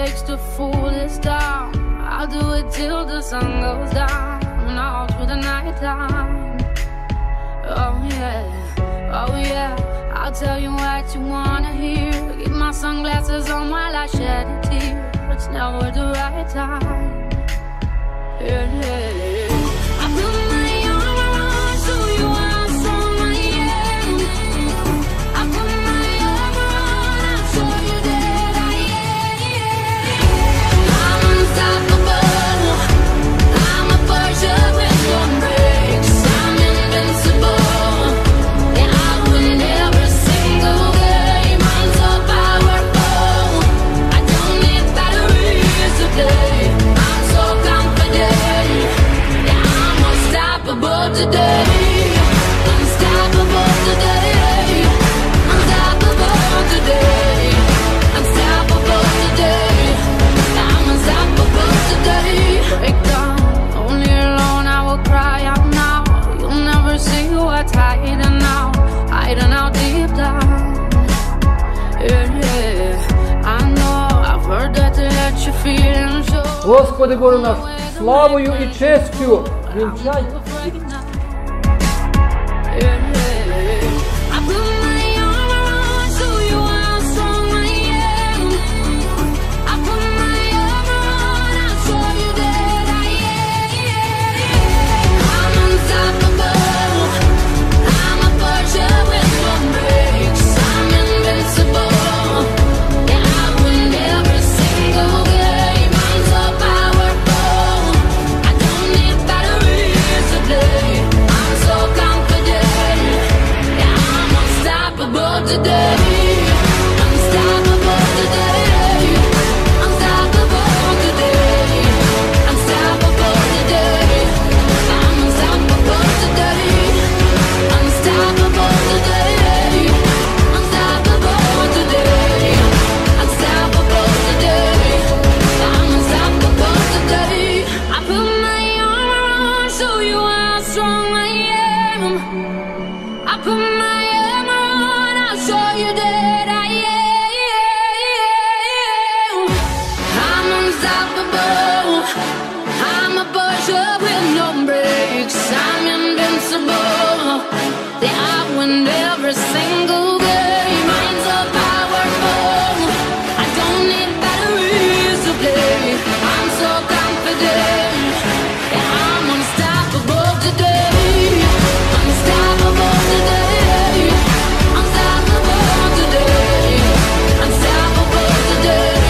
takes to fool this town. I'll do it till the sun goes down and all through the night time. Oh yeah, I'll tell you what you wanna hear. Keep my sunglasses on while I shed a tear. It's never the right time. Yeah. I put my arm around, show you how strong I am. I put my arm around, I'll show you that I am. I'm unstoppable. I'm a Porsche with no brakes. I'm invincible. Yeah, I win every single game. I'm so powerful. I don't need batteries to play. I'm so confident. Yeah, I'm unstoppable today. Unstoppable today. Unstoppable today. Unstoppable today. I'm unstoppable today. Break down, only alone I will cry out now. You'll never see what's hiding out deep down. Yeah, I know, I've heard that to let you feel and show. Господи Боже наш, славою і честю вінчай. I put my arm around, show you how strong I am. I put my arm around, I'll show you that I am. I'm unstoppable. I'm a Porsche with no brakes. I'm invincible. Yeah, I win every single game. I'm so powerful. I don't need batteries to play. I'm so confident. Yeah, I'm unstoppable today. Unstoppable today. Unstoppable today. Unstoppable today. I'm unstoppable today. Unstoppable today. Unstoppable today. Unstoppable today. I'm unstoppable today. I put my arm around, show you how strong I am. I put my arm around, I'll show you that I am. I'm unstoppable. I'm a Porsche with no brakes. I'm invincible. Yeah, I win every single game. I'm so powerful. I don't need batteries to play. I'm so confident. Yeah, I'm unstoppable today. Unstoppable today. Unstoppable today. Unstoppable today.